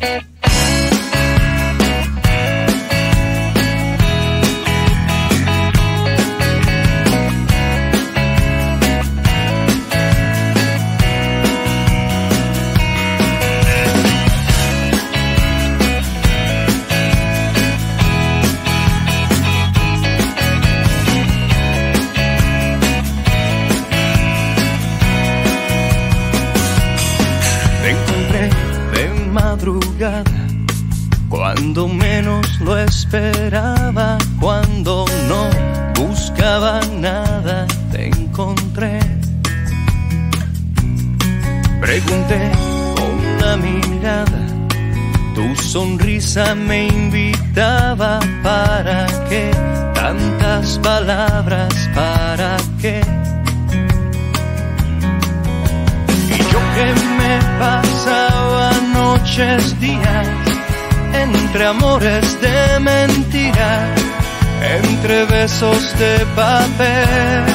Cuando menos lo esperaba, cuando no buscaba nada, te encontré. Pregunté con la mirada, tu sonrisa me invitaba. ¿Para qué tantas palabras? ¿Para qué? Y yo que me pasaba noches, días, entre amores de mentira, entre besos de papel.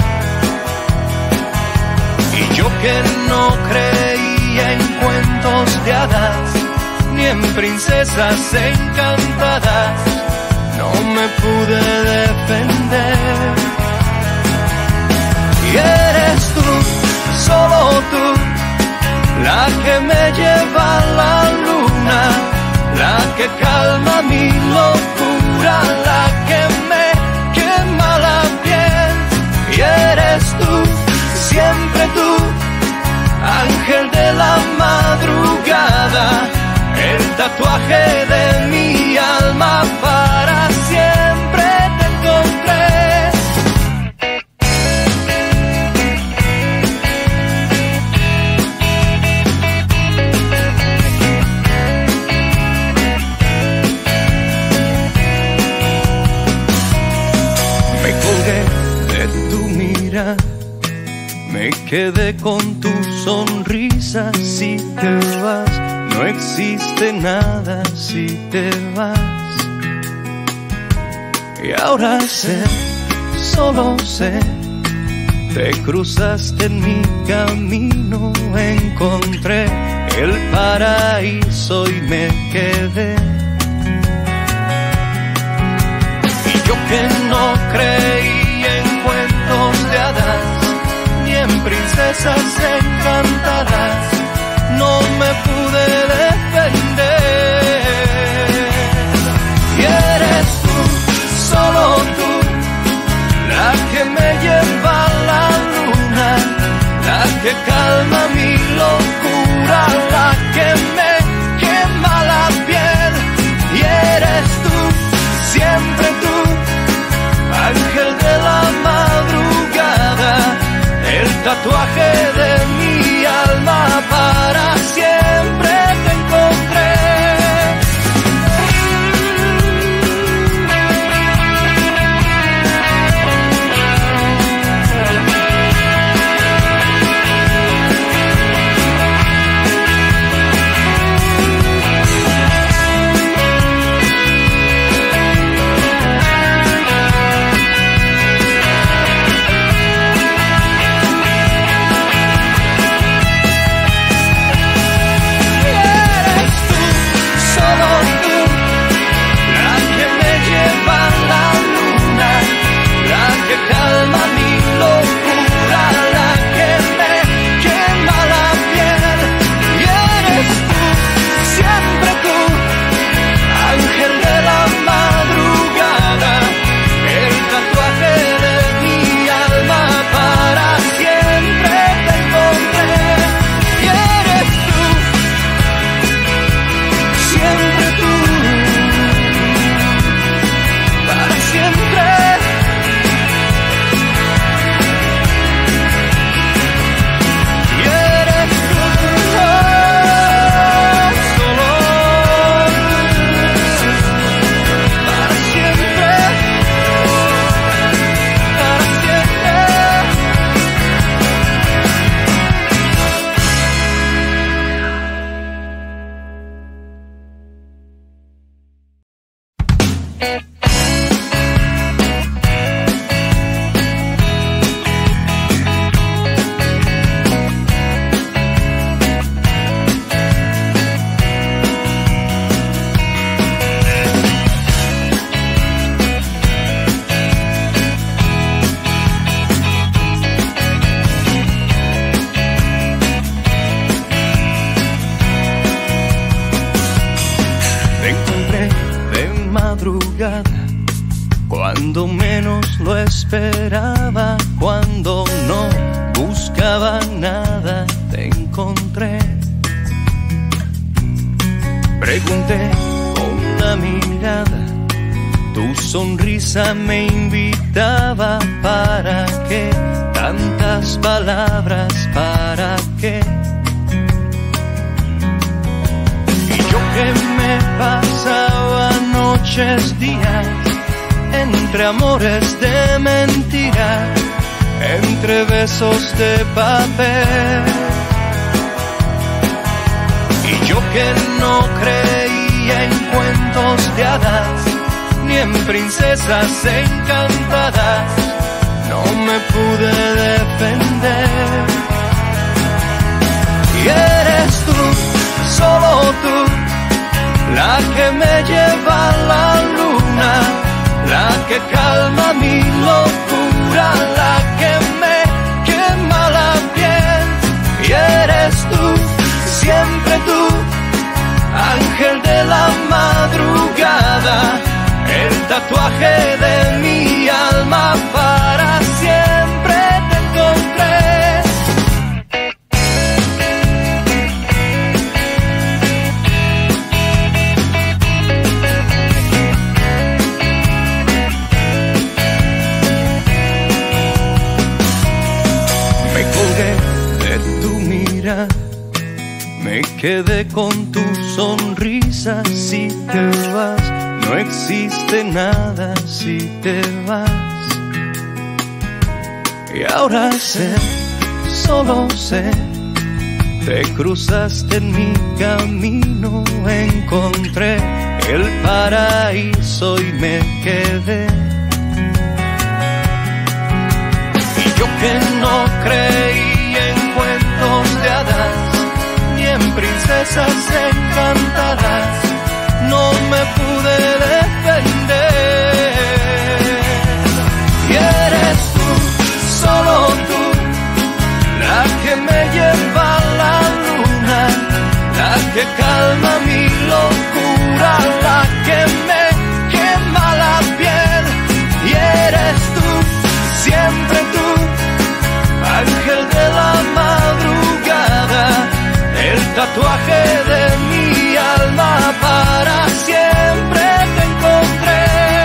Y yo que no creía en cuentos de hadas, ni en princesas encantadas, no me pude defender. Y eres tú, solo tú, la que me lleva a la luna, la que calma mi locura, la que me quema la piel. Y eres tú, siempre tú, ángel de la madrugada, el tatuaje de mi alma, para siempre te encontré. Me quedé con tu sonrisa. Si te vas, no existe nada si te vas. Y ahora sé, solo sé, te cruzaste en mi camino, encontré el paraíso y me quedé. Y yo que no creí en cuentos de hadas, ni en princesas encantadas, no me pude defender. Y eres tú, solo tú, la que me lleva a la luna, la que calma mi locura, la que me quema la piel. Y eres tú, siempre tú, ángel de la madrugada, el tatuaje de mi alma, para siempre te encontré. encontré de madrugada, cuando menos lo esperaba, cuando no buscaba nada, te encontré. Pregunté con la mirada, tu sonrisa me invitaba. ¿Para qué tantas palabras? ¿Para qué? Y yo que me pasaba noches, días, entre amores de mentira, entre besos de papel. Y yo que no creía en cuentos de hadas, ni en princesas encantadas, no me pude defender. Y eres tú, solo tú, la que me lleva a la luna, la que calma mi locura, la que me quema la piel. Y eres tú, siempre tú, ángel de la madrugada, el tatuaje de mi alma, para siempre te encontré. Me colgué de tu mirada, me quedé con tu sonrisa. Si te vas, no existe nada si te vas. Y ahora sé, solo sé, te cruzaste en mi camino, encontré el paraíso y me quedé. Y yo que no creí en cuentos de hadas, ni en princesas encantadas, no me pude defender. Y eres tú, solo tú, la que me lleva a la luna, la que calma mi locura, la que me quema la piel. Y eres tú, siempre tú, ángel de la madrugada, el tatuaje de mi alma, para siempre te encontré.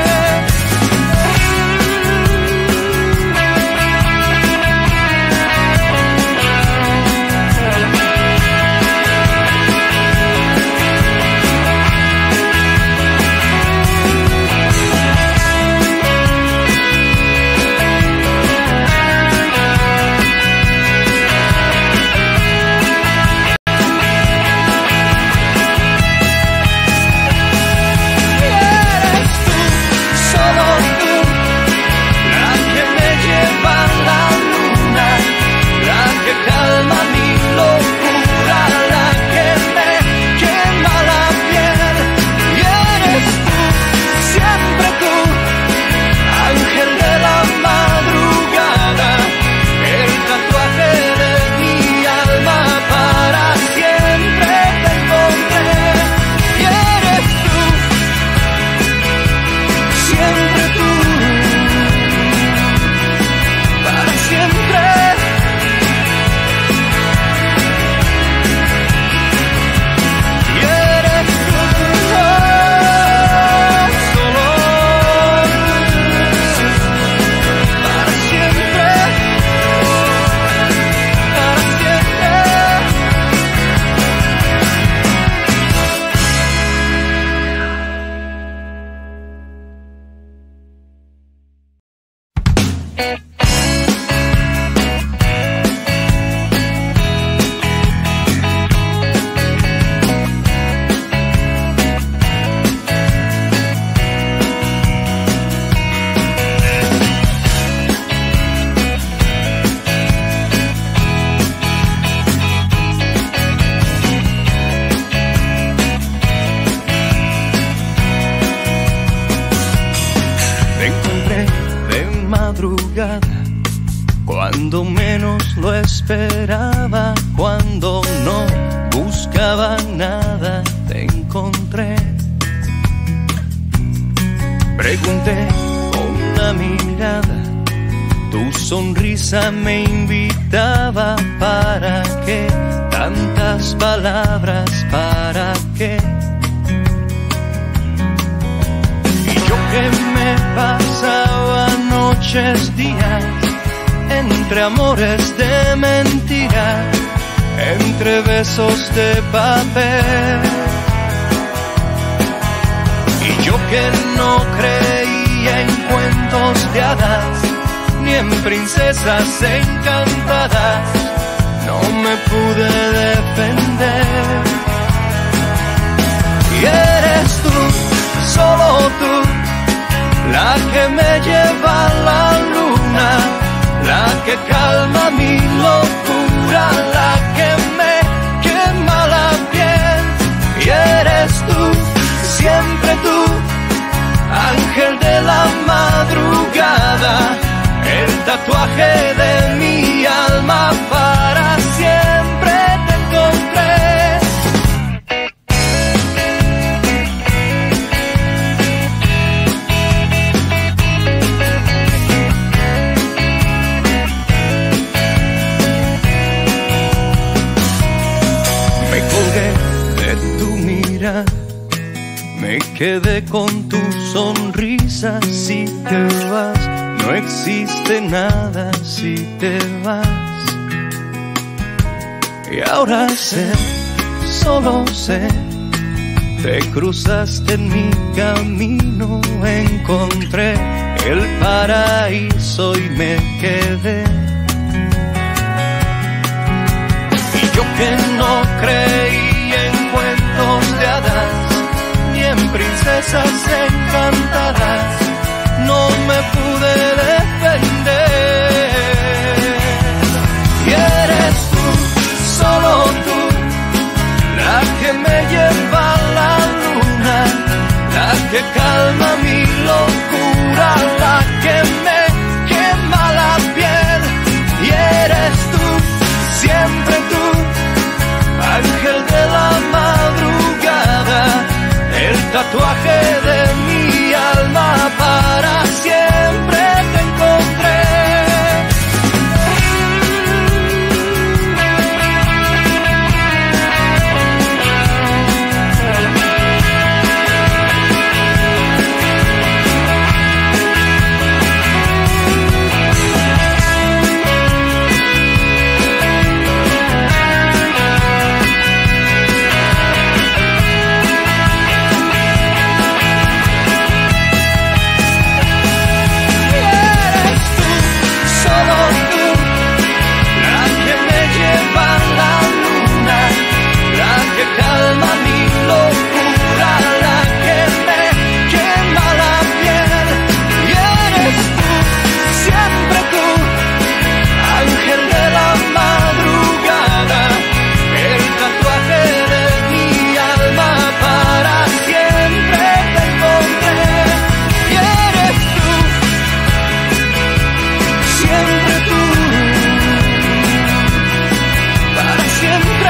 Cuando menos lo esperaba, cuando no buscaba nada, te encontré. Pregunté con la mirada, tu sonrisa me invitaba. ¿Para qué tantas palabras? ¿Para qué? Y yo que me pasaba noches, días, entre amores de mentira, entre besos de papel. Y yo que no creía en cuentos de hadas, ni en princesas encantadas, no me pude defender. Y eres tú, solo tú, la que me lleva a la luna, la que calma mi locura, la que me quema la piel. Y eres tú, siempre tú, ángel de la madrugada, el tatuaje de mi alma, para siempre te encontré. Me colgué de tu mirada, me quedé con tu sonrisa. Si te vas, no existe nada si te vas. Y ahora sé, solo sé, te cruzaste en mi camino, encontré el paraíso y me quedé. Y yo que no creí en cuentos de hadas, ni en princesas encantadas, no me pude defender. Y eres tú, solo tú, la que me lleva a la luna, la que calma mi locura, la que me quema la piel. Y eres tú, siempre tú, ángel de la madrugada, el tatuaje de mi alma, para siempre te encontré. Calma mi locura, la que me quema la piel. Y eres tú, siempre tú, ángel de la madrugada, el tatuaje de mi alma, para siempre te encontré. Y eres tú, siempre tú, para siempre.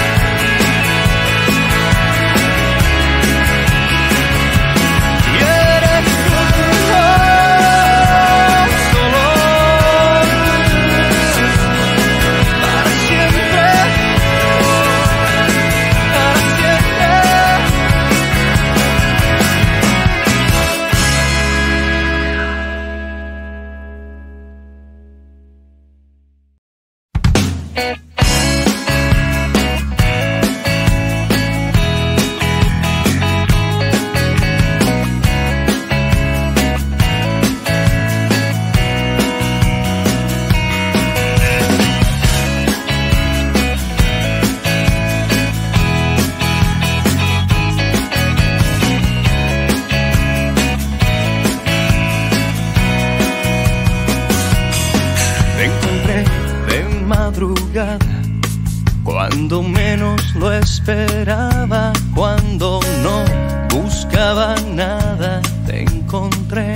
Cuando menos lo esperaba, cuando no buscaba nada, te encontré.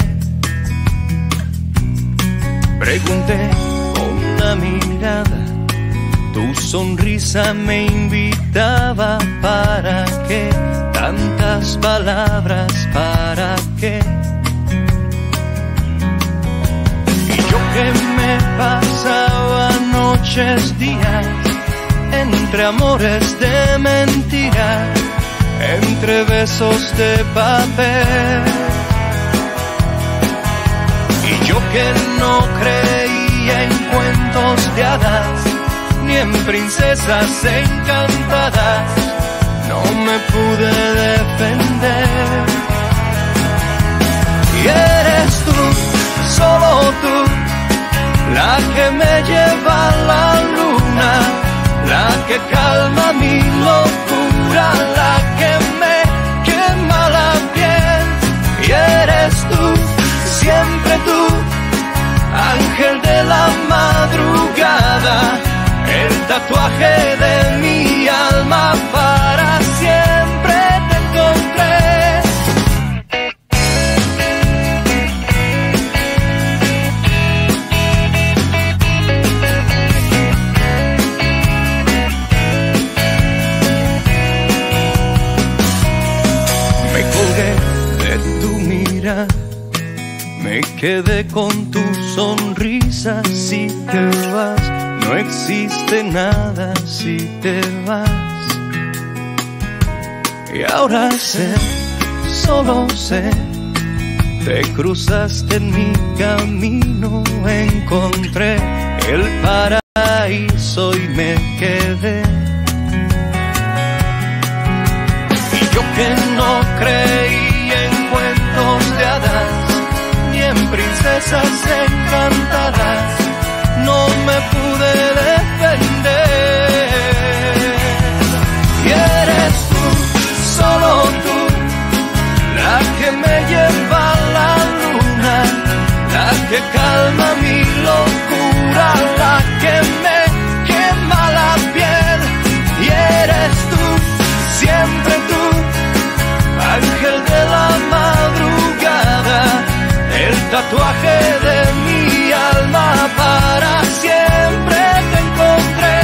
Pregunté con la mirada, tu sonrisa me invitaba. ¿Para qué tantas palabras? ¿Para qué? pasaba noches, días, entre amores de mentira, entre besos de papel. Y yo que no creía en cuentos de hadas, ni en princesas encantadas, no me pude defender. Y eres tú, solo tú, la que me lleva a la luna, la que calma mi locura, la que me quema la piel. Y eres tú, siempre tú, ángel de la madrugada, el tatuaje de mi alma, para siempre te encontré. Me colgué de tu mirada, me quedé con tu sonrisa. Si te vas, no existe nada si te vas. Y ahora sé, solo sé, te cruzaste en mi camino, encontré el paraíso y me quedé. Y yo que no creí en cuentos de hadas, ni en princesas encantadas, no me pude defender. Y eres tú, solo tú, la que me lleva a la luna, la que calma mi locura, la que me quema la piel. Y eres tú, siempre tú, ángel de la madrugada, el tatuaje de mi alma, para siempre te encontré.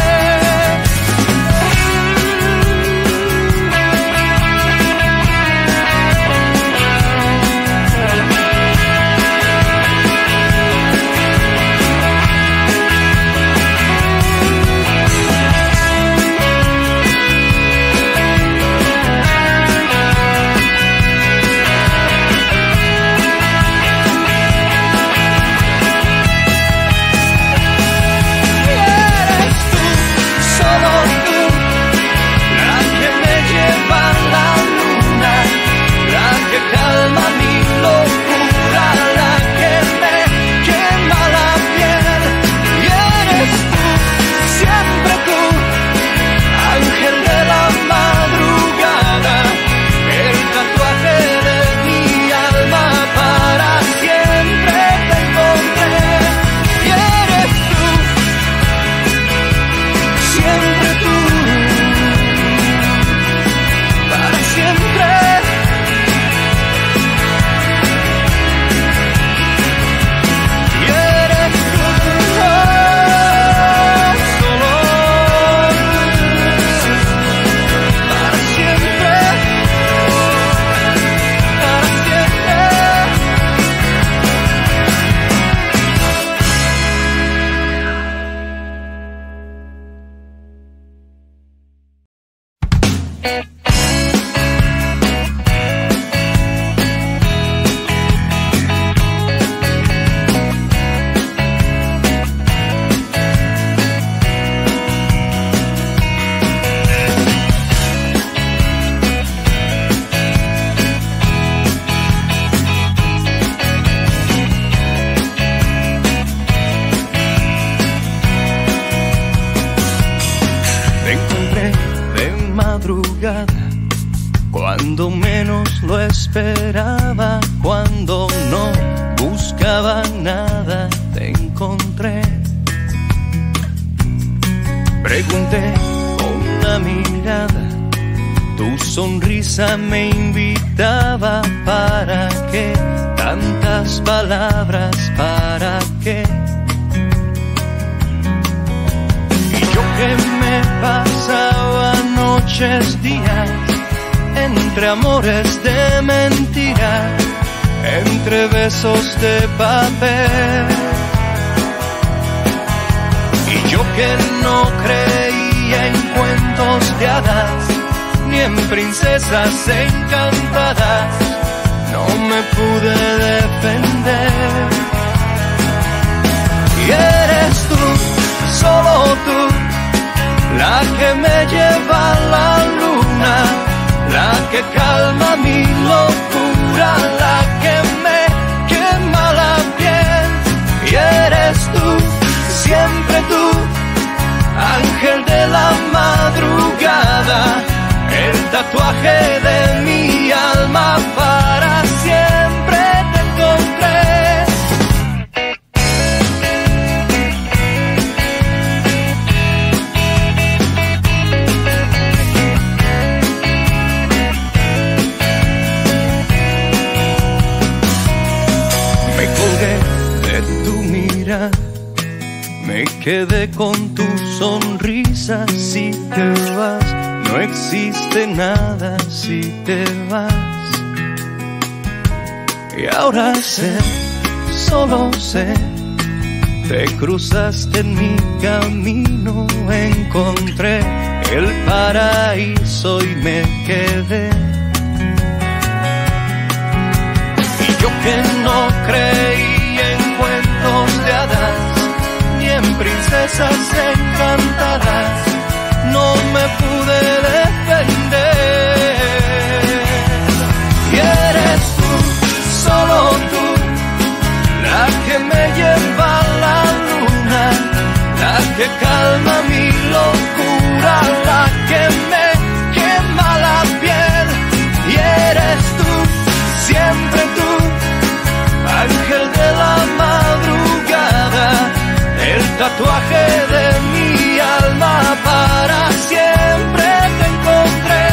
Cuando menos lo esperaba, cuando no buscaba nada, te encontré. Pregunté con la mirada, tu sonrisa me invitaba. ¿Para qué tantas palabras? ¿Para qué? Y yo que me pasaba noches, días, entre amores de mentira, entre besos de papel. Yo que no creía en cuentos de hadas, ni en princesas encantadas, no me pude defender. Y eres tú, solo tú, la que me lleva a la luna, la que calma mi locura, la que me quema la piel. Y eres tú, siempre tú, ángel de la madrugada, el tatuaje de mi alma, para siempre te encontré. Me colgué de tu mirada, me quedé con tu sonrisa. Si te vas, no existe nada si te vas. Y ahora sé, solo sé, te cruzaste en mi camino, encontré el paraíso y me quedé. Y yo que no creí en cuentos de hadas, ni en princesas encantadas, no me pude defender. Y eres tú, solo tú, la que me lleva a la luna, la que calma mi locura, la que me quema la piel. Y eres tú, siempre tú, ángel de la madrugada, el tatuaje de mi alma, para siempre te encontré.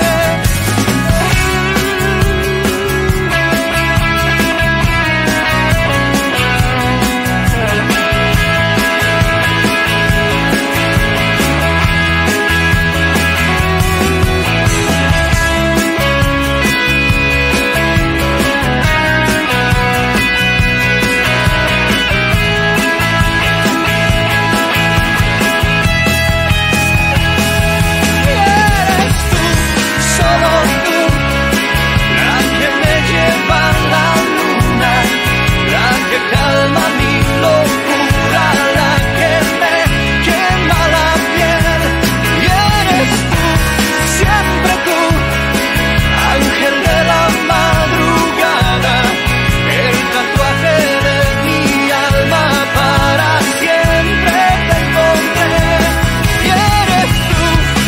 Calma mi locura, la que me quema la piel. Y eres tú, siempre tú, ángel de la madrugada, el tatuaje de mi alma, para siempre te encontré. Y eres tú,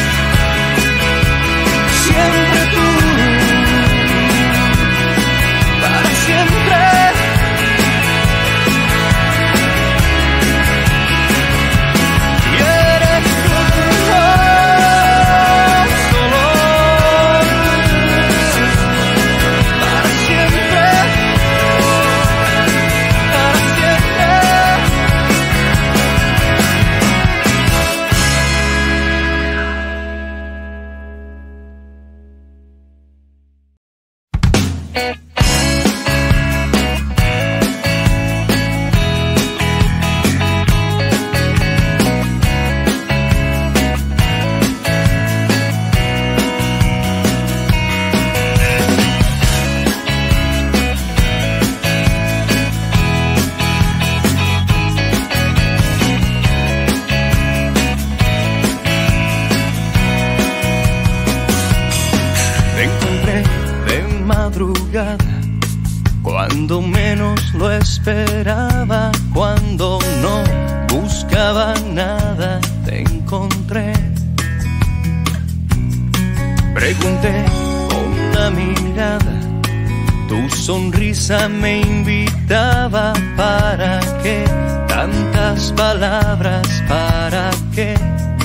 siempre tú, para siempre. Cuando menos lo esperaba, cuando no buscaba nada, te encontré. Pregunté con la mirada, tu sonrisa me invitaba. ¿Para qué tantas palabras? ¿Para qué?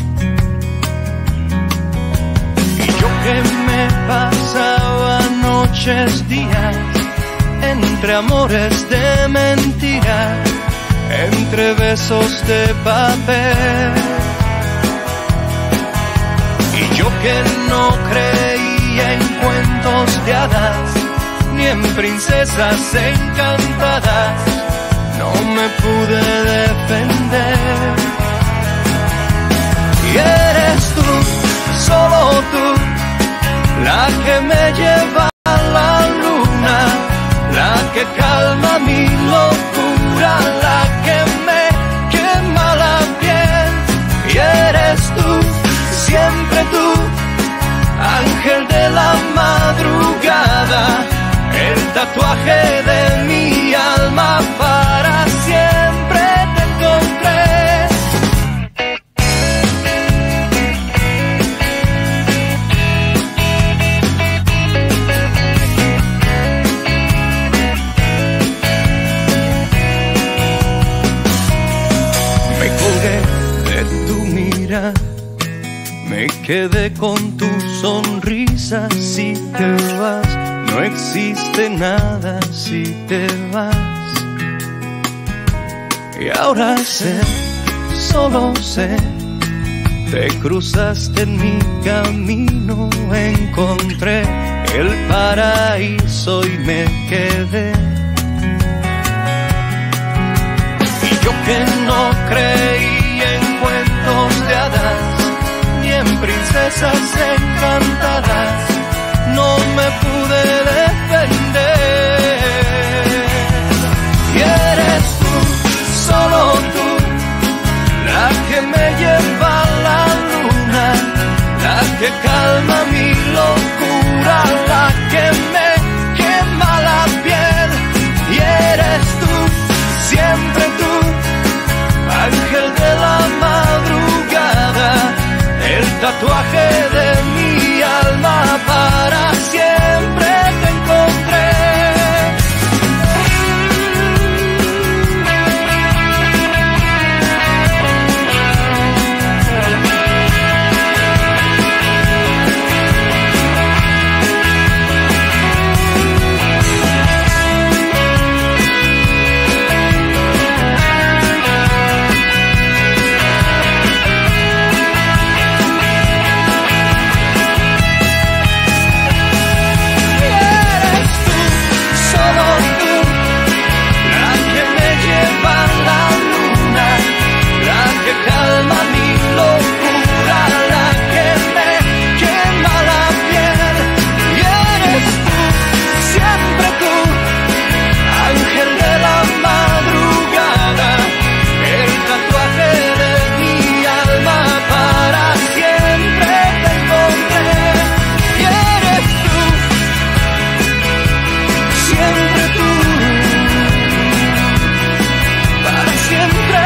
Y yo que me pasaba noches, días, entre amores de mentira, entre besos de papel. Y yo que no creía en cuentos de hadas, ni en princesas encantadas, no me pude defender. Y eres tú, solo tú, la que me lleva a la luna, la que calma mi locura, la que me quema la piel. Y eres tú, siempre tú, ángel de la madrugada, el tatuaje de mi alma, para siempre te encontré. Me colgué de tu mirada, me quedé con tu sonrisa. Si te vas, no existe nada si te vas. Y ahora sé, solo sé, te cruzaste en mi camino, encontré el paraíso y me quedé. Y yo que no creí en cuentos de hadas, ni en princesas encantadas, no me pude defender. Y eres tú, solo tú, la que me lleva a la luna, la que calma mi locura, la que me quema la piel. Y eres tú, siempre tú, ángel de la madrugada, el tatuaje de mi alma, para siempre te encontré. Calma mi locura, la que me quema la piel. Y eres tú, siempre tú, ángel de la madrugada, el tatuaje de mi alma, para siempre te encontré. Y eres tú, siempre tú, para siempre.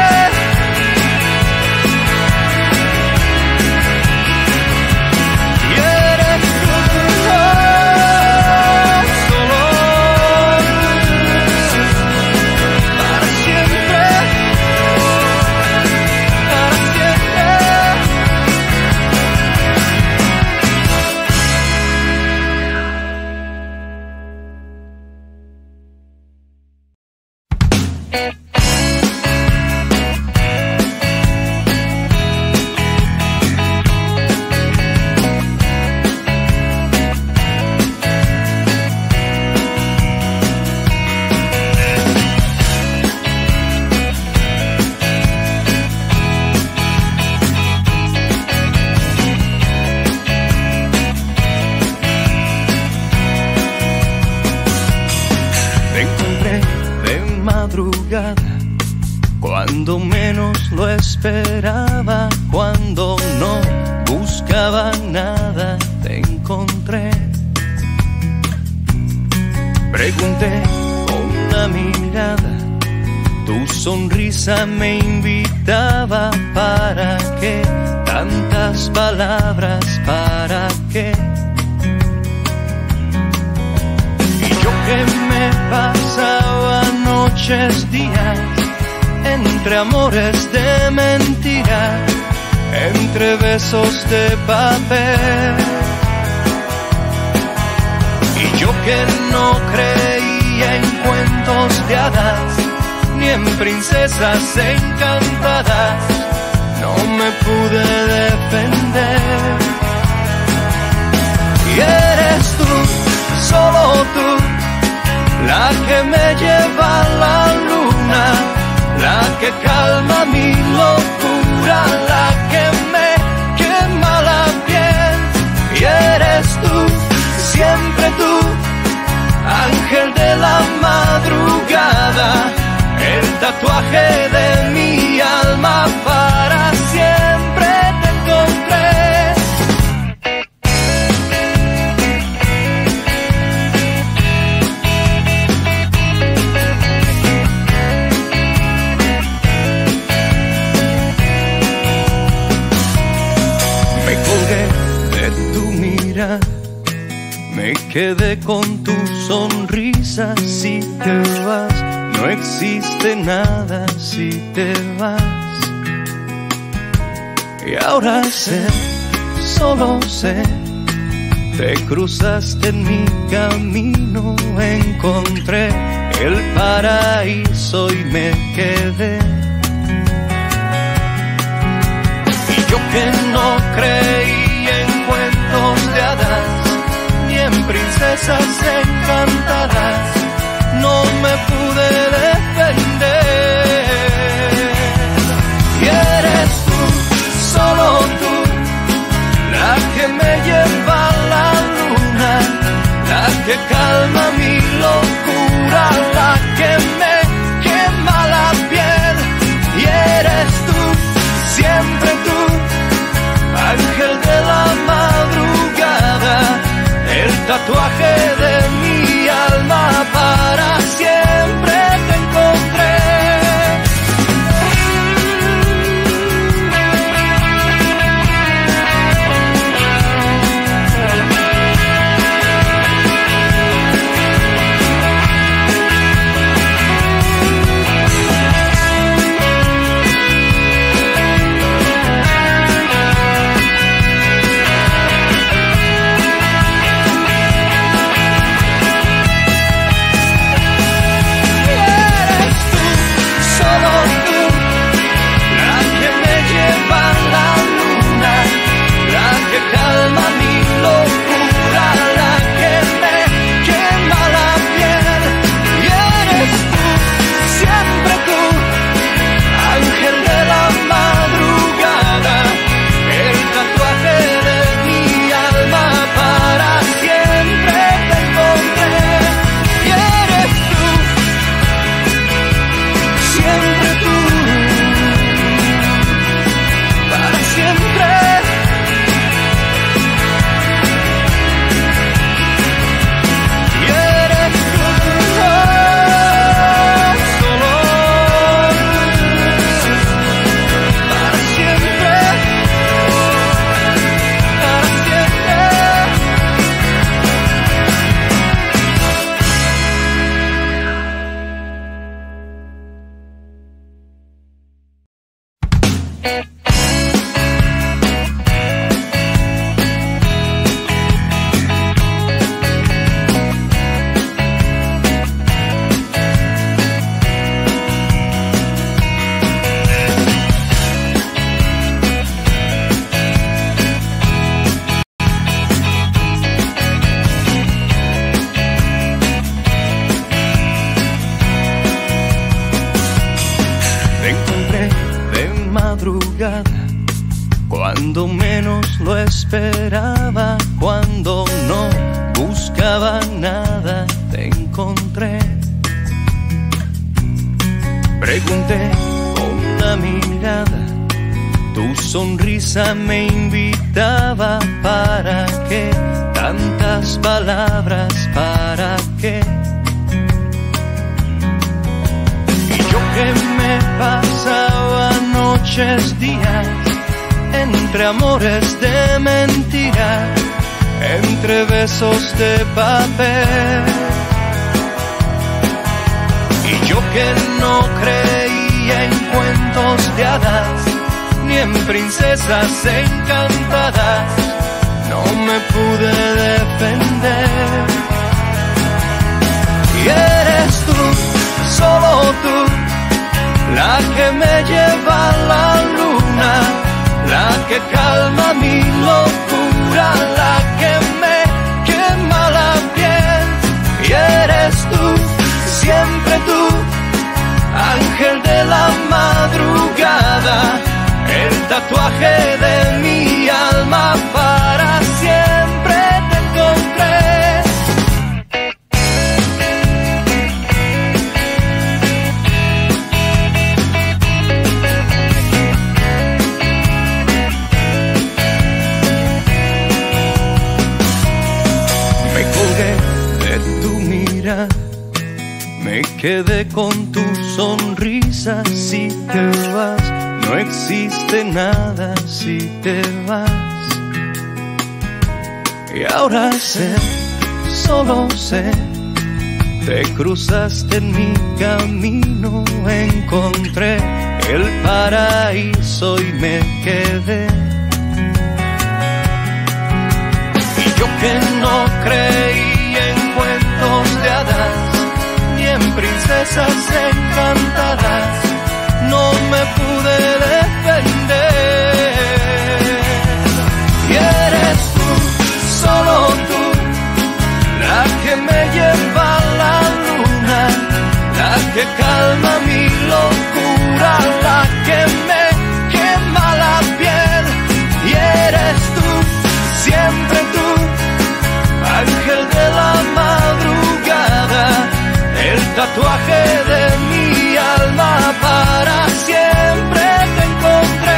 Cuando menos lo esperaba, cuando no buscaba nada, te encontré. Pregunté con la mirada, tu sonrisa me invitaba. ¿Para qué tantas palabras? ¿Para qué? Y yo que me pasaba noches, días, entre amores de mentira, entre besos de papel. Y yo que no creía en cuentos de hadas, ni en princesas encantadas, no me pude defender. Y eres tú, solo tú, la que me lleva a la luna, la que calma mi locura, la que me tatuaje de mi alma, para siempre te encontré. Me colgué de tu mirada, me quedé con tu sonrisa. Si te vas, no existe nada si te vas. Y ahora sé, solo sé, te cruzaste en mi camino, encontré el paraíso y me quedé. Y yo que no creí en cuentos de hadas, ni en princesas encantadas, no me pude defender. Y eres tú, solo tú, la que me lleva a la luna, la que calma mi locura, la que me quema la piel. Y eres tú, siempre tú, ángel de la madrugada, el tatuaje de mi alma, para siempre te encontré. Calma mi locura, la que me quema la piel. Y eres tú, siempre tú, ángel de la madrugada, el tatuaje de mi alma, para siempre te encontré. Y eres tú, siempre tú, para siempre. Cuando menos lo esperaba, cuando no buscaba nada, te encontré. Pregunté con la mirada, tu sonrisa me invitaba. ¿Para qué tantas palabras? ¿Para qué? Y yo que me pasaba noches, días, entre amores de mentira, entre besos de papel. Y yo que no creía en cuentos de hadas, ni en princesas encantadas, no me pude defender. Y eres tú, solo tú, la que me lleva a la luna, la que calma mi locura, la que me quema la piel. Y eres tú, siempre tú, ángel de la madrugada, el tatuaje de mi alma, para siempre te encontré. quedé con tu sonrisa si te vas. No existe nada si te vas. Y ahora sé, solo sé, te cruzaste en mi camino, encontré el paraíso y me quedé. Y yo que no creí en cuentos de hadas ni en princesas encantadas, no me pude defender. Y eres tú, solo tú, la que me lleva a la luna, la que calma mi locura, la que me quema la piel. Y eres tú, siempre tú, ángel de la madrugada, el tatuaje de mi alma, para siempre te encontré.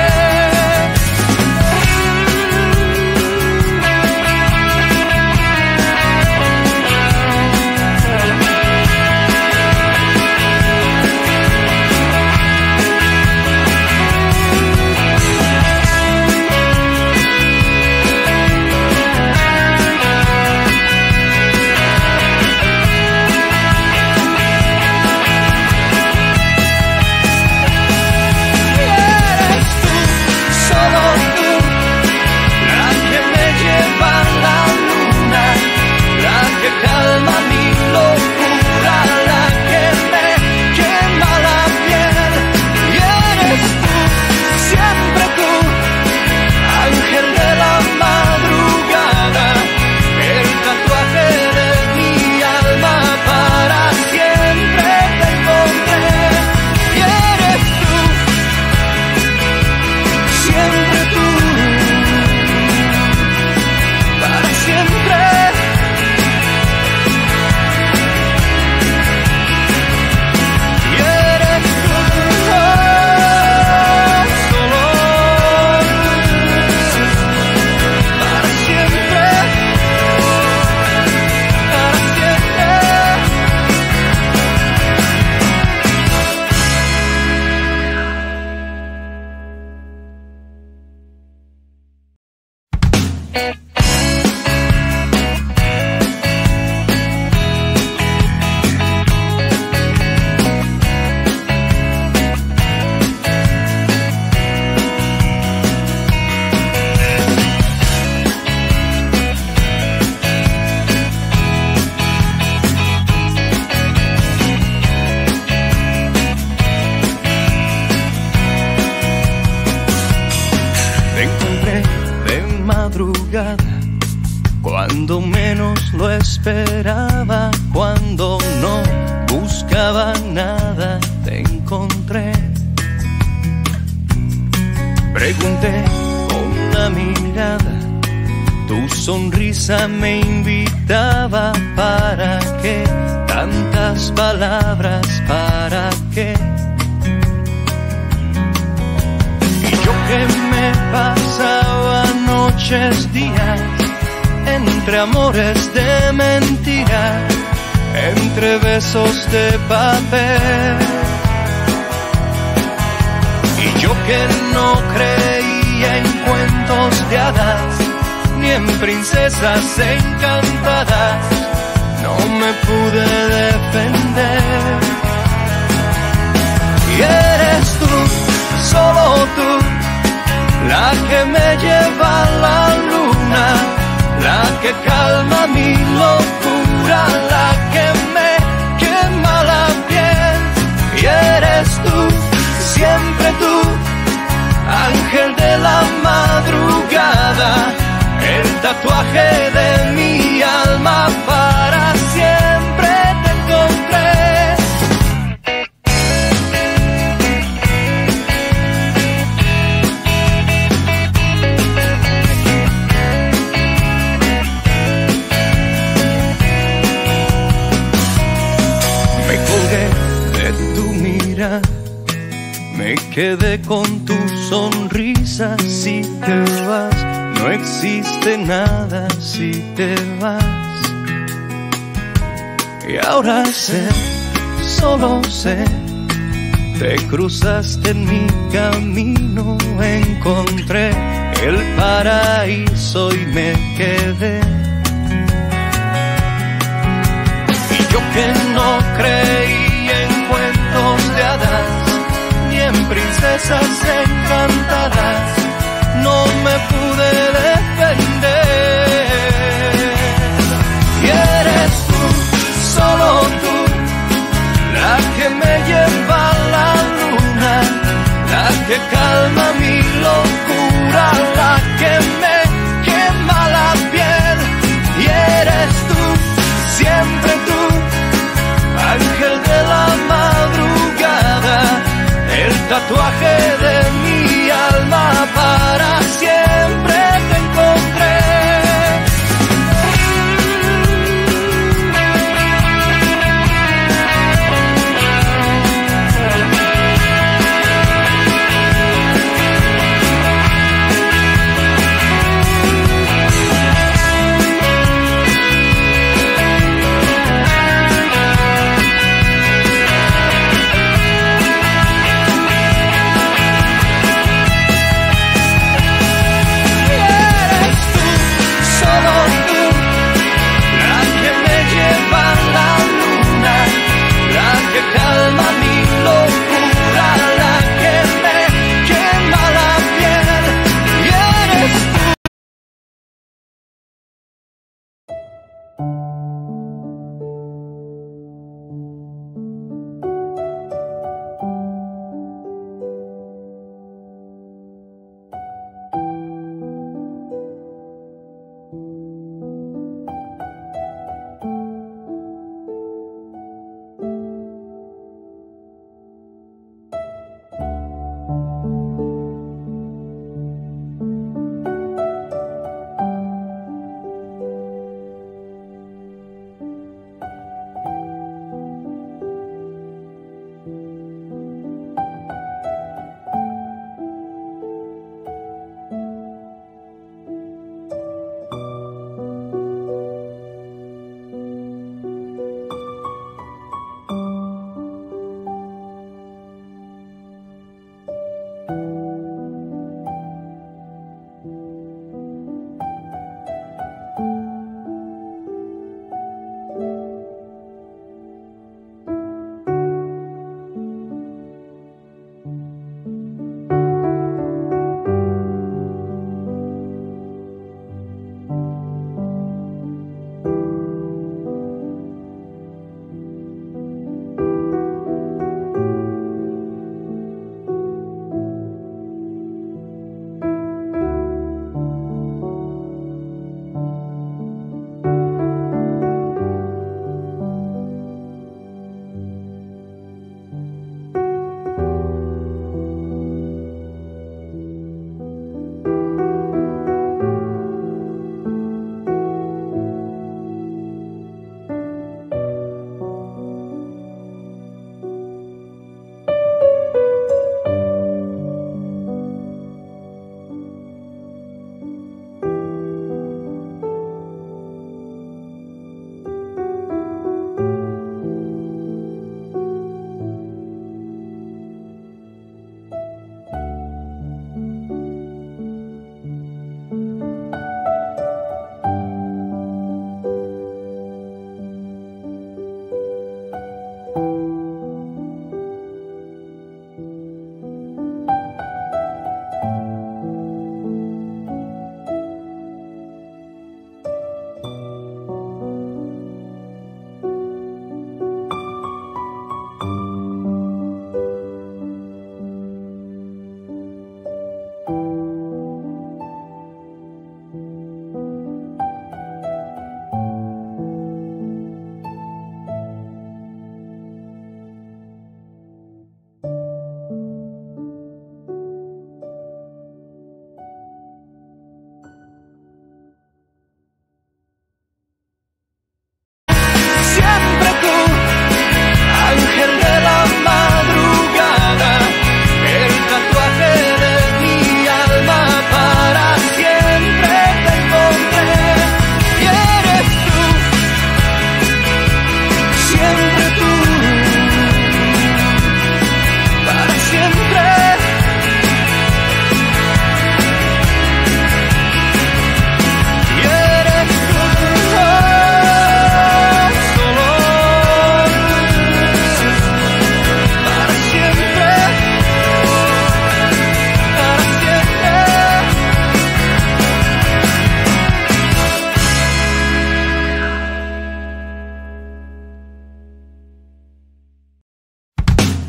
Calma mi locura, la que me quema la piel. Y eres tú, siempre tú, ángel de la madrugada, el tatuaje de mi alma, para siempre te encontré. Y eres tú, siempre tú, para siempre. Cuando menos lo esperaba, cuando no buscaba nada, te encontré. Pregunté con la mirada, tu sonrisa me invitaba. ¿Para qué tantas palabras? ¿Para qué? Y yo que me pasaba noches, días, entre amores de mentira, entre besos de papel. Y yo que no creía en cuentos de hadas ni en princesas encantadas, no me pude defender. Y eres tú, solo tú, la que me lleva a la luna, la que calma mi locura, la que me quema la piel. Y eres tú, siempre tú, ángel de la madrugada, el tatuaje de mi alma, para siempre te encontré. Me quedé con tu sonrisa si te vas. No existe nada si te vas. Y ahora sé, solo sé, te cruzaste en mi camino, encontré el paraíso y me quedé. Y yo que no creí en cuentos de hadas, ni en princesas encantadas, no me pude defender. Y eres tú, solo tú, la que me lleva a la luna, la que calma mi locura, la que me quema la piel. Y eres tú, siempre tú, ángel de la madrugada, el tatuaje de mi alma para siempre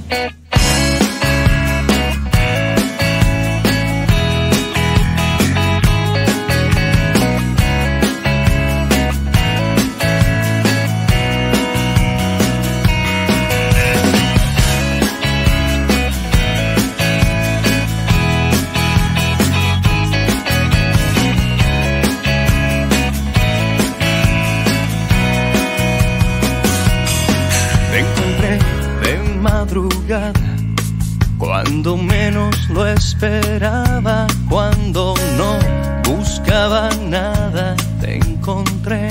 Cuando menos lo esperaba, cuando no buscaba nada, te encontré.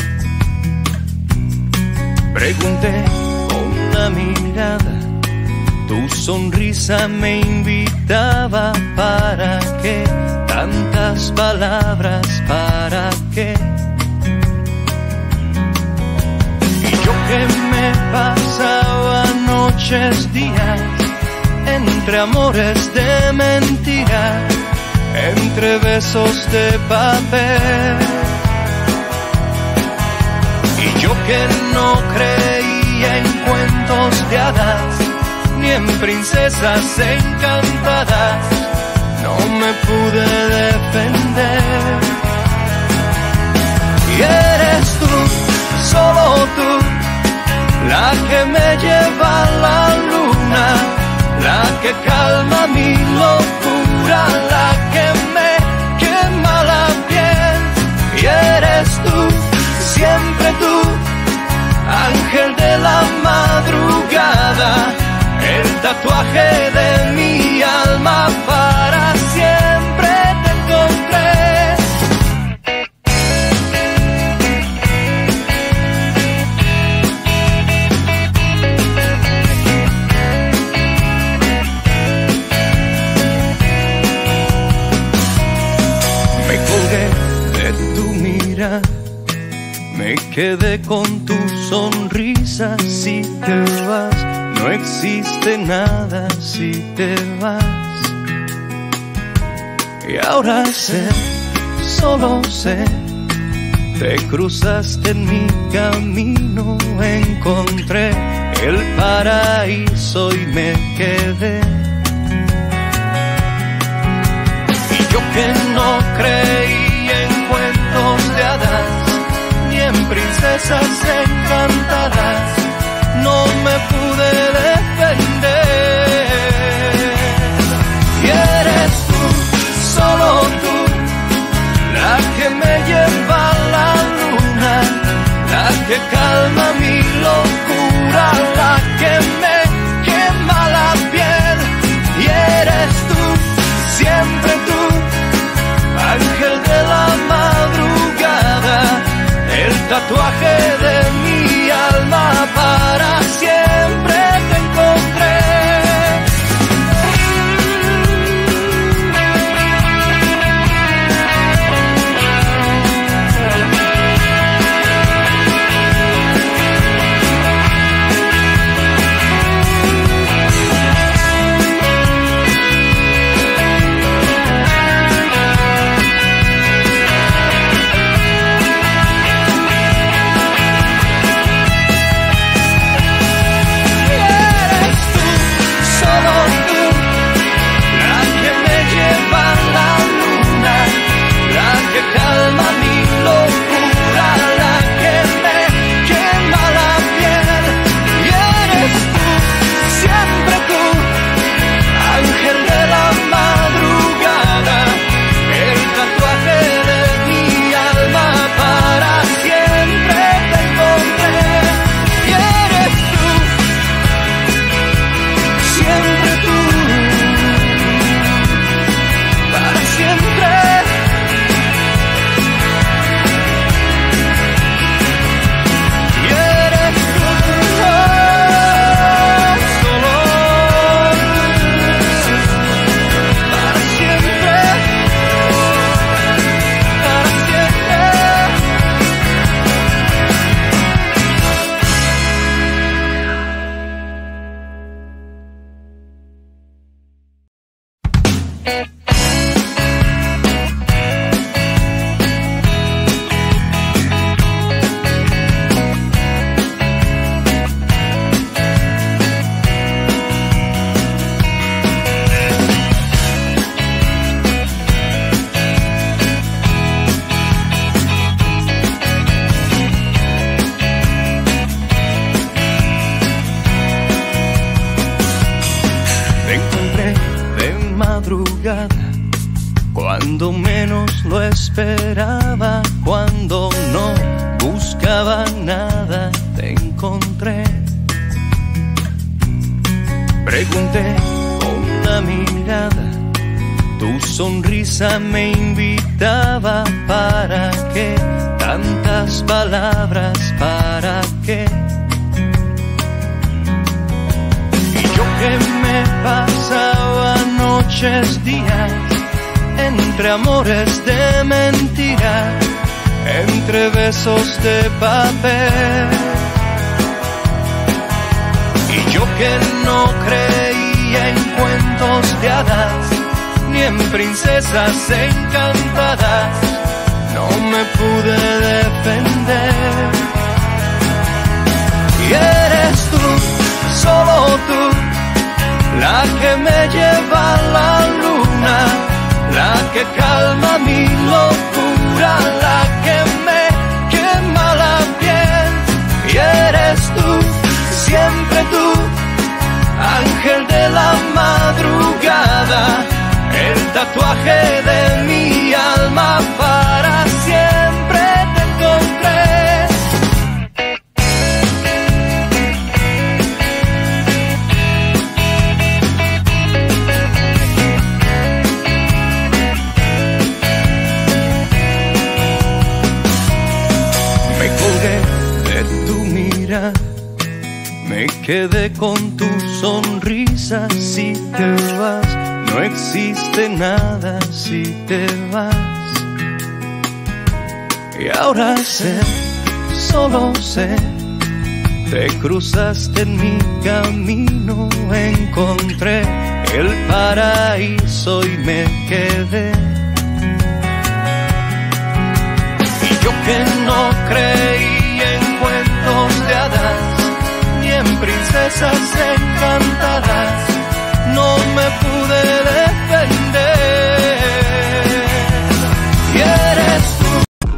Pregunté con la mirada, tu sonrisa me invitaba. ¿Para qué tantas palabras? ¿Para qué? Y yo que me pasaba noches, días, entre amores de mentira, entre besos de papel. Y yo que no creía en cuentos de hadas, ni en princesas encantadas, no me pude defender. Y eres tú, solo tú, la que me lleva a la luna, la que calma mi locura, la que me quema la piel. Y eres tú, siempre tú, ángel de la madrugada, el tatuaje de mi alma, para siempre te encontré. Me quedé con tu sonrisa. Si te vas, no existe nada si te vas. Y ahora sé, solo sé, te cruzaste en mi camino, encontré el paraíso y me quedé. Y yo que no creí en cuentos de hadas, ni en princesas encantadas, no me pude defender. Y eres tú, solo tú, la que me lleva a la luna, la que calma mi locura, la que me quema la piel. Y eres tú, siempre tú, ángel de la madrugada, el tatuaje de mi alma, para siempre te encontré. madrugada, cuando menos lo esperaba, cuando no buscaba nada, te encontré. Pregunté con la mirada, tu sonrisa me invitaba. ¿Para qué tantas palabras? ¿Para qué? Y yo que me pasaba noches, días, entre amores de mentira, entre besos de papel. Y yo que no creía en cuentos de hadas, ni en princesas encantadas, no me pude defender. Y eres tú, solo tú, la que me lleva a la luna, la que calma mi locura, la que me quema la piel. Y eres tú, siempre tú, ángel de la madrugada, el tatuaje de mi alma, para siempre te encontré. Me colgué de tu mirada, me quedé con tu sonrisa. Si te vas, no existe nada si te vas. Y ahora sé, solo sé, te cruzaste en mi camino, encontré el paraíso y me quedé. Y yo que no creí en cuentos de hadas, ni en princesas encantadas, no me pude defender. Y eres tú.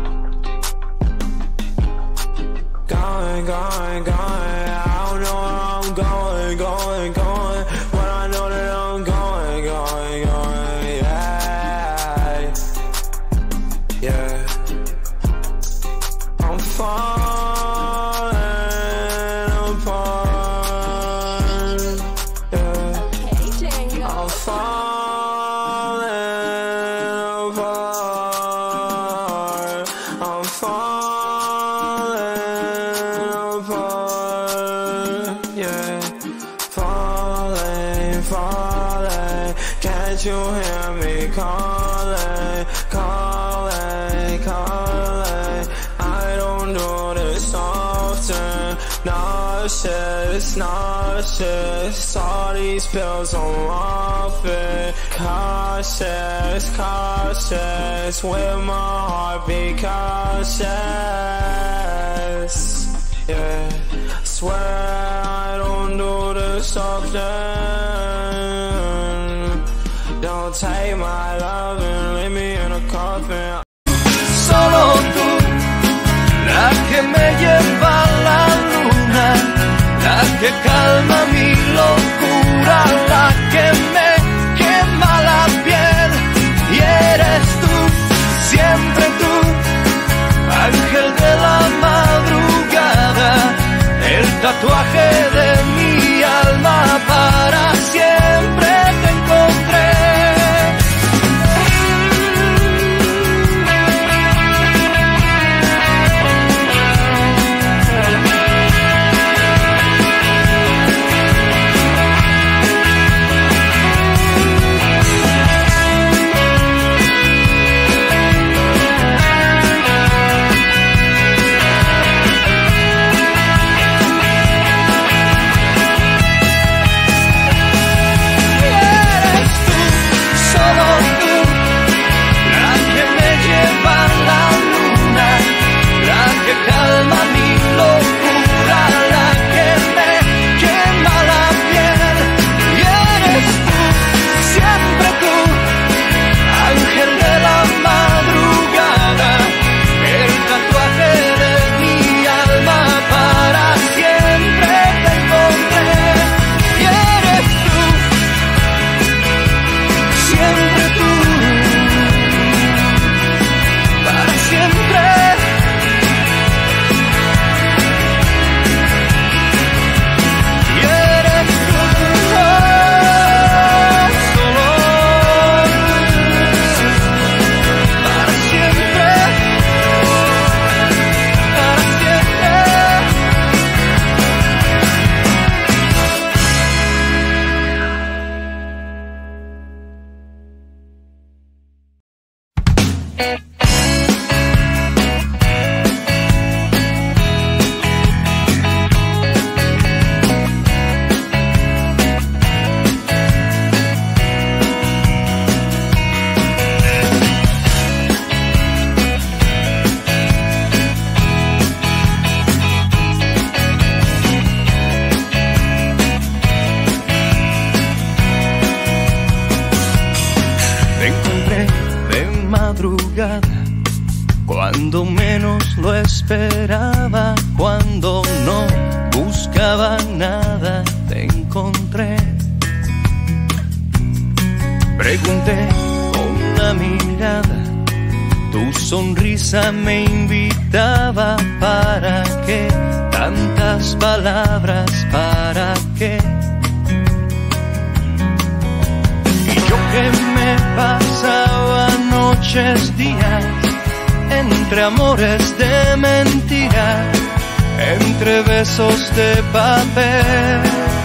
Going, going, going, I don't know where I'm going, going, going, but I know that I'm going, going, going, yeah, yeah. I'm falling apart, yeah. I'm falling apart. I'm falling apart, yeah. Falling, falling. Can't you hear me calling, calling, calling? I don't do this often. Nauseous, nauseous. All these pills I'm off it. Cautious, cautious. With my heart be cautious, yeah. Swear I don't do this often. Don't take my love and leave me in a coffin. Solo tú, la que me lleva a la luna, la que calma mi locura, la que me quema la piel. Y eres tú, siempre tú, ángel de la madrugada, el tatuaje de mi alma, para siempre te encontré. madrugada, cuando menos lo esperaba, cuando no buscaba nada, te encontré. Pregunté con la mirada, tu sonrisa me invitaba. ¿Para qué tantas palabras? ¿Para qué? Y yo que me pasaba noches, días, entre amores de mentira, entre besos de papel.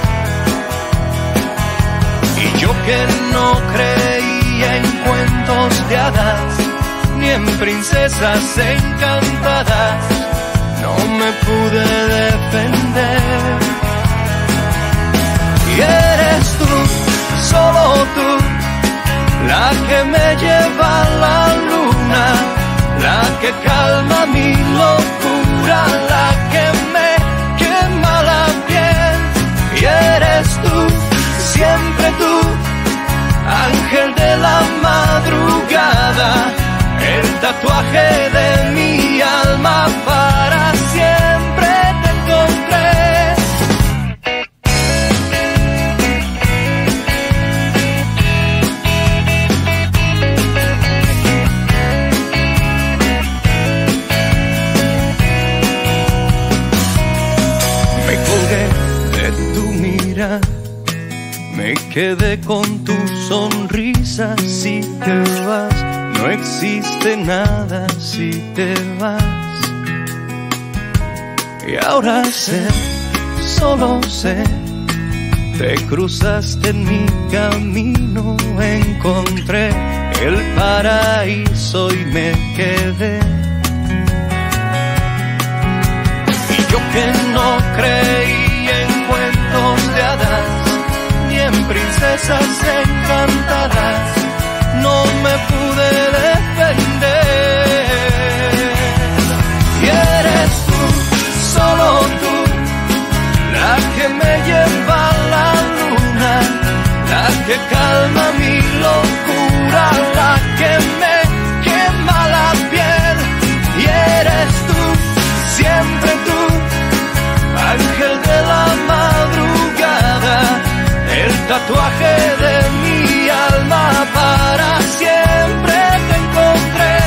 Y yo que no creía en cuentos de hadas, ni en princesas encantadas, no me pude defender. Y eres tú, solo tú, la que me lleva a la luna, la que calma mi locura, la que me quema la piel. Y eres tú, siempre tú, ángel de la madrugada, el tatuaje de mi alma, para siempre te encontré. Me colgué de tu mirada, me quedé con tu sonrisa. Si te vas, no existe nada si te vas. Y ahora sé, solo sé, te cruzaste en mi camino, encontré el paraíso y me quedé. Y yo que no creí en cuentos de hadas, ni en princesas encantadas, no me pude defender. Y eres tú, solo tú, la que me lleva a la luna, la que calma mi locura, la que me quema la piel. Y eres tú, siempre tú, ángel de la madrugada, el tatuaje de mi alma, para siempre te encontré.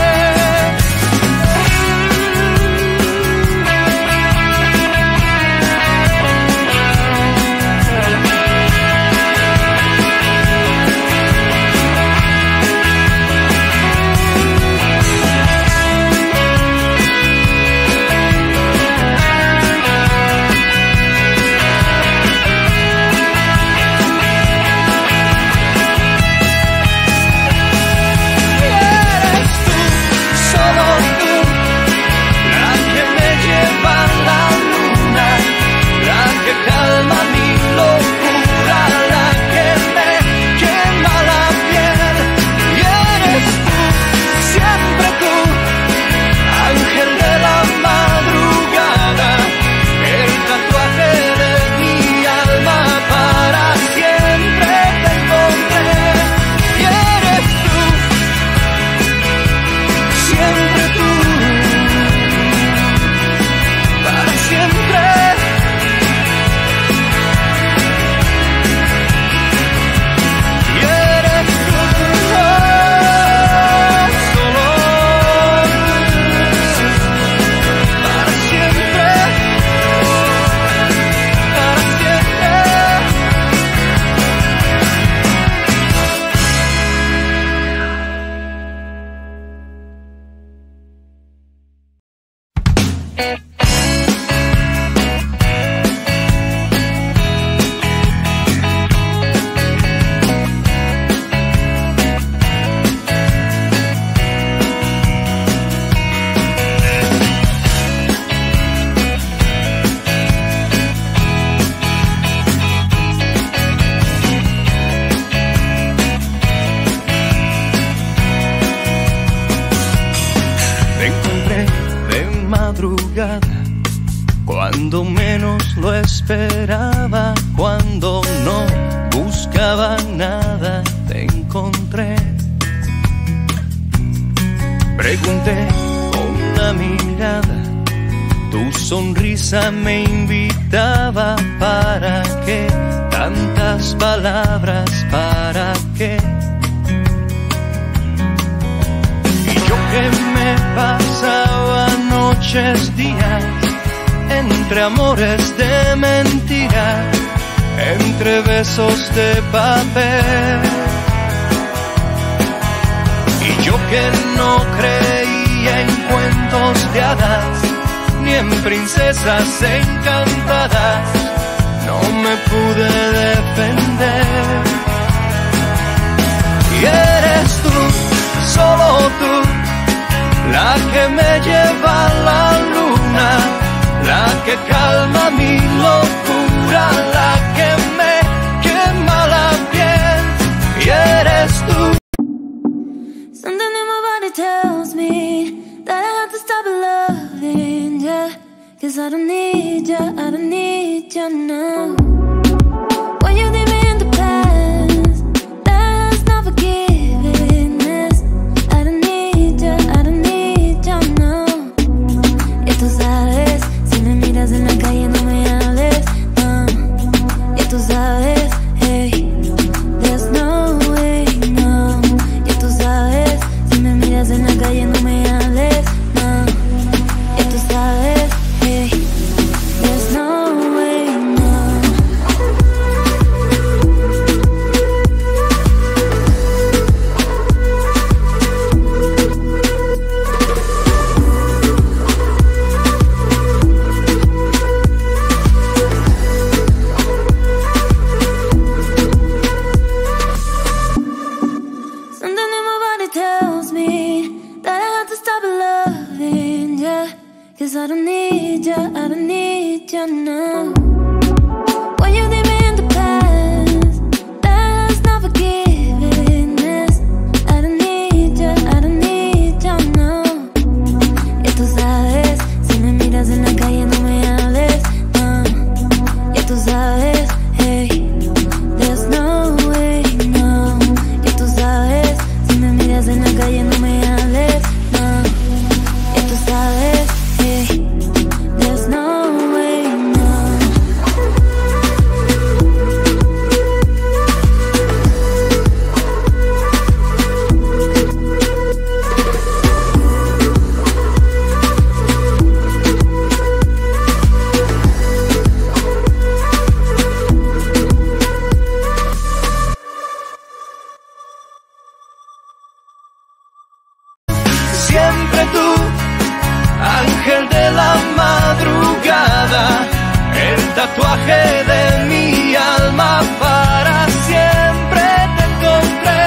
Cuando menos lo esperaba, cuando no buscaba nada, te encontré. Pregunté con la mirada, tu sonrisa me invitaba. ¿Para qué tantas palabras? ¿Para qué? Y yo que me pasaba noches, días, entre amores de mentira, entre besos de papel. Y yo que no creía en cuentos de hadas, ni en princesas encantadas, no me pude defender. Y eres tú, solo tú, la que me lleva a la luna, la que calma mi locura, la que me quema la piel. Y eres tú. Something in my body tells me that I have to stop loving ya, 'cause I don't need ya, I don't need ya now. When you leave me in the past, that's not forgiveness. I don't need ya, I don't need ya now. Y tú sabes, si me miras en la calle no me hables, no. Y tú sabes, hey, there's no way, no. Y tú sabes, si me miras en la calle no me hables, no. Y tú sabes, hey, there's no way, no. Something in my body tells me that I have to stop loving ya, 'cause I don't need ya, I don't need ya now. When you leave me in the past, that's not forgiveness. I don't need ya, I don't need ya now. Y tú sabes, si me miras en la calle no me hables, no. Y tú sabes, hey, there's no way, no. Y tú sabes, si me miras en la calle no me hables, no. Y tú sabes, hey, there's no way, no. Siempre tú, ángel de la madrugada, el tatuaje de mi alma, para siempre te encontré.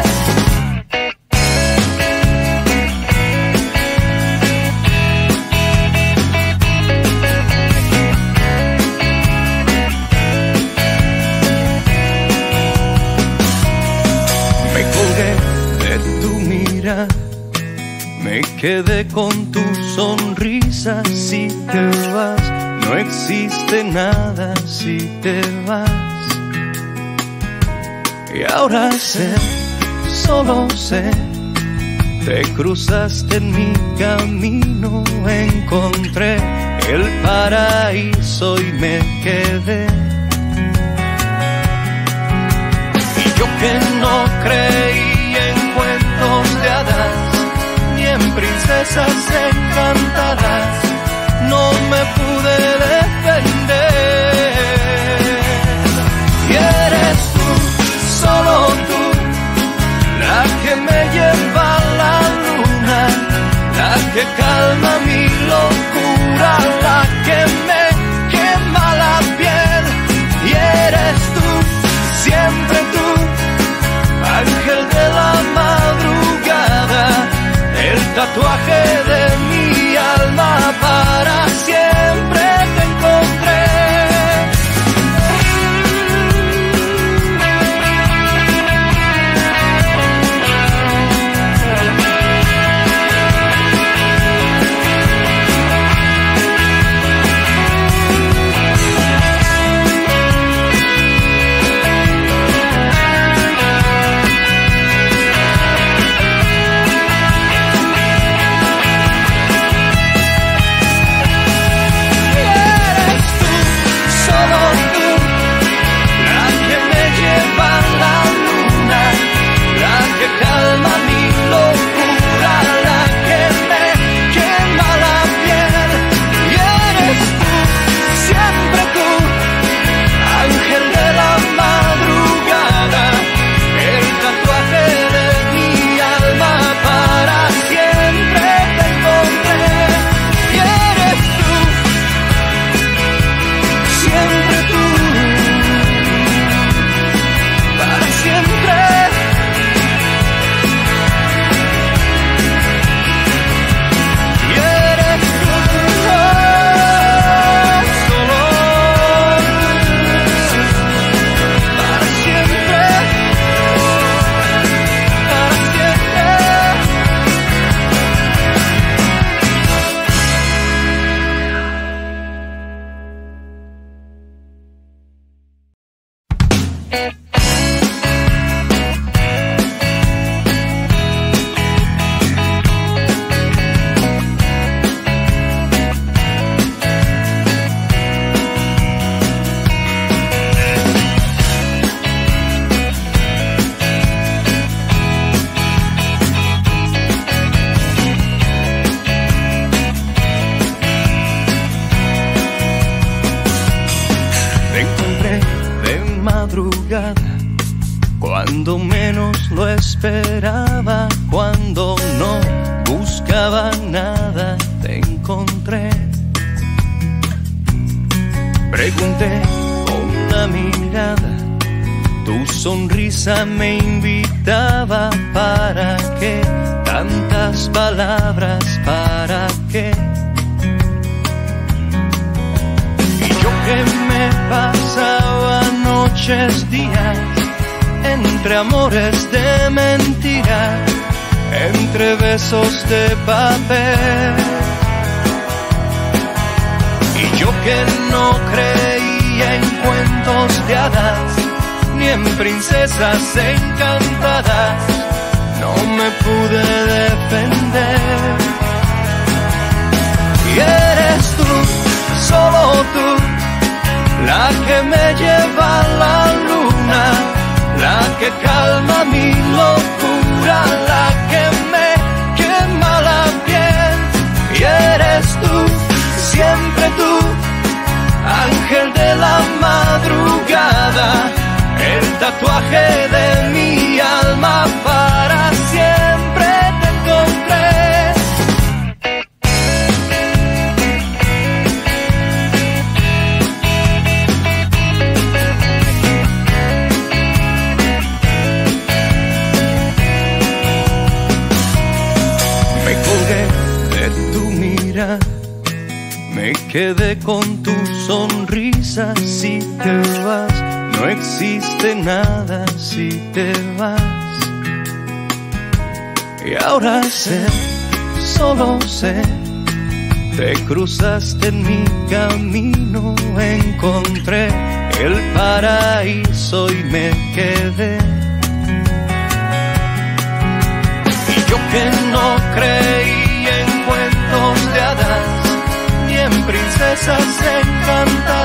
Me colgué de tu mirada, me quedé con tu sonrisa. Si te vas, no existe nada si te vas. Y ahora sé, solo sé, te cruzaste en mi camino, encontré el paraíso y me quedé. Y yo que no creí en cuentos de hadas, ni en princesas encantadas, no me pude defender. Y eres tú, solo tú, la que me lleva a la luna, la que calma mi locura, la que me quema la piel. Y eres tú, siempre tú, ángel de la madrugada, el tatuaje de mi alma, para siempre te encontré. Cuando menos lo esperaba, cuando no buscaba nada, te encontré. Pregunté con la mirada, tu sonrisa me invitaba. ¿Para qué tantas palabras? ¿Para qué? Y yo que me pasaba noches, días, entre amores de mentira, entre besos de papel. Y yo que no creía en cuentos de hadas, ni en princesas encantadas, no me pude defender. Y eres tú, solo tú, la que me lleva a la luna, la que calma mi locura, la que me quema la piel. Y eres tú, siempre tú, ángel de la madrugada, el tatuaje de mi alma, para siempre te encontré. Me quedé con tu sonrisa. Si te vas, no existe nada si te vas. Y ahora sé, solo sé, te cruzaste en mi camino, encontré el paraíso y me quedé. Y yo que no creí en cuentos de hadas, ni en princesas encantadas,